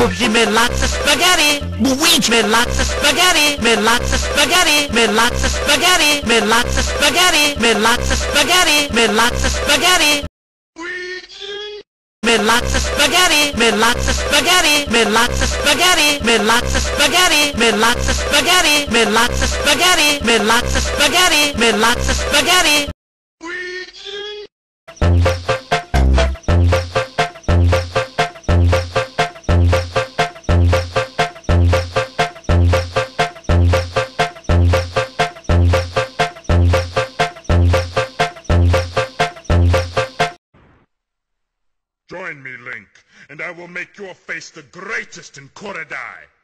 She made lots of spaghetti. Luigi made lots of spaghetti. Made lots of spaghetti. Made lots of spaghetti. Made lots of spaghetti. Made lots of spaghetti. Made lots of spaghetti. Made lots of spaghetti. Made lots of spaghetti. Made lots of spaghetti. Made lots of spaghetti. Made lots of spaghetti. Made lots of spaghetti. Made lots of spaghetti. Made lots of spaghetti. Join me, Link, and I will make your face the greatest in Korodai.